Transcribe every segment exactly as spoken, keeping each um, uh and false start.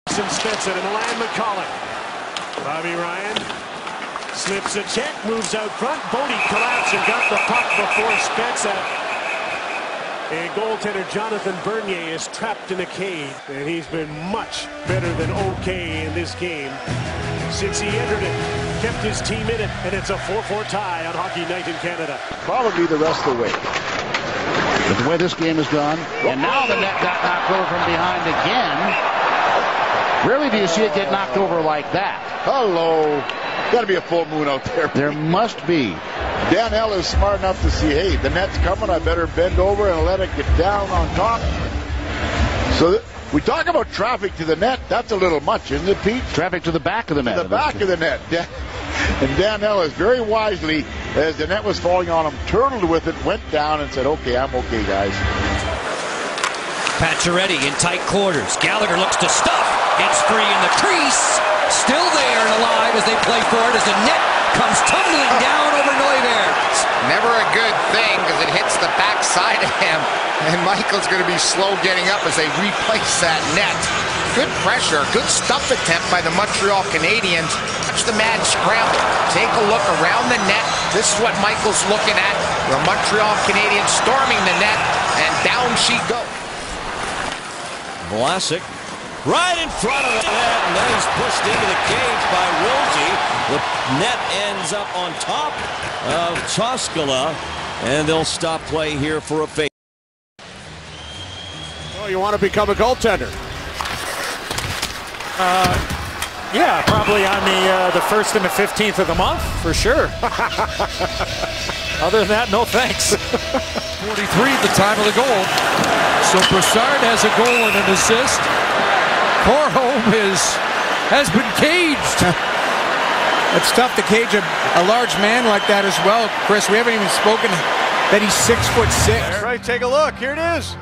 Spencer and Milan McCulloch. Bobby Ryan slips a check, moves out front. Bodie collapsed and got the puck before Spencer. And goaltender Jonathan Bernier is trapped in a cage, and he's been much better than okay in this game since he entered it. Kept his team in it, and it's a four four tie on Hockey Night in Canada. Probably the rest of the way. But the way this game has gone, and now the net got knocked over from behind again. Rarely do you see it get knocked over like that. Hello. Got to be a full moon out there. There must be. N A H L is smart enough to see, hey, the net's coming. I better bend over and let it get down on top. So th we talk about traffic to the net. That's a little much, isn't it, Pete? Traffic to the back of the net. To the back of the net. And N A H L is very wisely, as the net was falling on him, turtled with it, went down and said, okay, I'm okay, guys. Pacioretty in tight quarters. Gallagher looks to stuff. It's free in the crease. Still there and alive as they play for it as the net comes tumbling down over Neuberg. Never a good thing because it hits the backside of him. And Michael's going to be slow getting up as they replace that net. Good pressure, good stuff attempt by the Montreal Canadiens. Watch the mad scramble. Take a look around the net. This is what Michael's looking at. The Montreal Canadiens storming the net, and down she goes. Vlasic right in front of the net, and then he's pushed into the cage by Wilgie. The net ends up on top of Toskala, and they'll stop play here for a fake. Oh, you want to become a goaltender? Uh, yeah, probably on the uh, the first and the fifteenth of the month, for sure. Other than that, no thanks. forty-three at the time of the goal. So Broussard has a goal and an assist. Corholm is has been caged. It's tough to cage a, a large man like that as well, Chris. We haven't even spoken that he's six foot six. All right, take a look. Here it is.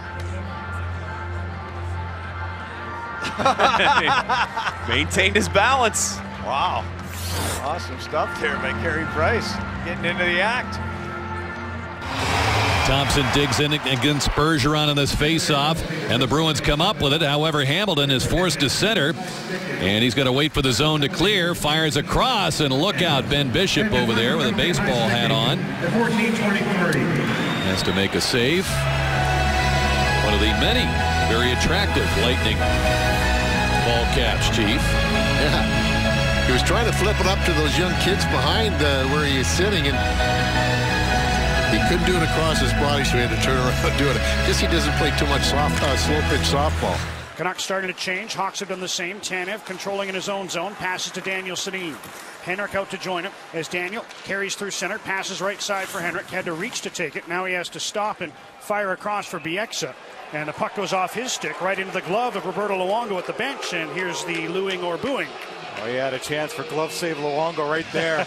Maintained his balance. Wow. Awesome stuff there by Carey Price. Getting into the act. Thompson digs in against Bergeron on this face-off, and the Bruins come up with it. However, Hamilton is forced to center, and he's going to wait for the zone to clear. Fires across, and look out, Ben Bishop over there with a baseball hat on. Has to make a save. One of the many very attractive Lightning ball catch, Chief. Yeah. He was trying to flip it up to those young kids behind uh, where he is sitting, and he couldn't do it across his body, so he had to turn around and do it. I guess he doesn't play too much soft, uh, slow pitch softball. Canucks starting to change. Hawks have done the same. Tanev controlling in his own zone. Passes to Daniel Sedin. Henrik out to join him as Daniel carries through center. Passes right side for Henrik. Had to reach to take it. Now he has to stop and fire across for Bieksa. And the puck goes off his stick right into the glove of Roberto Luongo at the bench. And here's the looing or booing. Oh, he had a chance for glove save Luongo right there.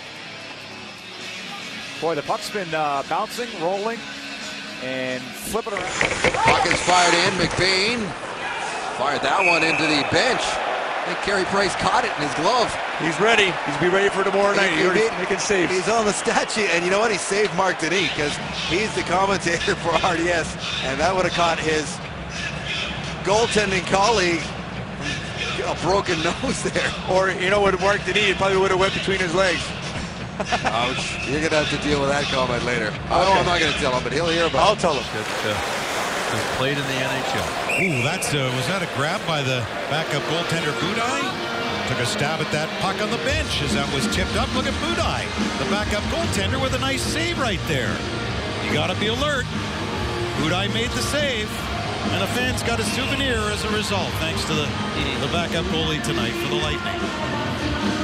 Boy, the puck's been uh, bouncing, rolling, and flipping around. Puck is fired in. McBain fired that one into the bench. I think Carey Price caught it in his glove. He's ready. He's be ready for tomorrow night. He, he, he, making saves. He's on the stat sheet, and you know what? He saved Mark Denis because he's the commentator for R D S, and that would have caught his goaltending colleague a broken nose there. Or, you know what, Mark Denis, it probably would have went between his legs. Ouch. You're going to have to deal with that comment later. Okay. Oh, I'm not going to tell him, but he'll hear about I'll it. tell him. Has played in the N H L. Ooh, that's uh, was that a grab by the backup goaltender Budaj? Took a stab at that puck on the bench as that was tipped up. Look at Budaj, the backup goaltender, with a nice save right there. You got to be alert. Budaj made the save, and a fan's got a souvenir as a result, thanks to the, the backup goalie tonight for the Lightning.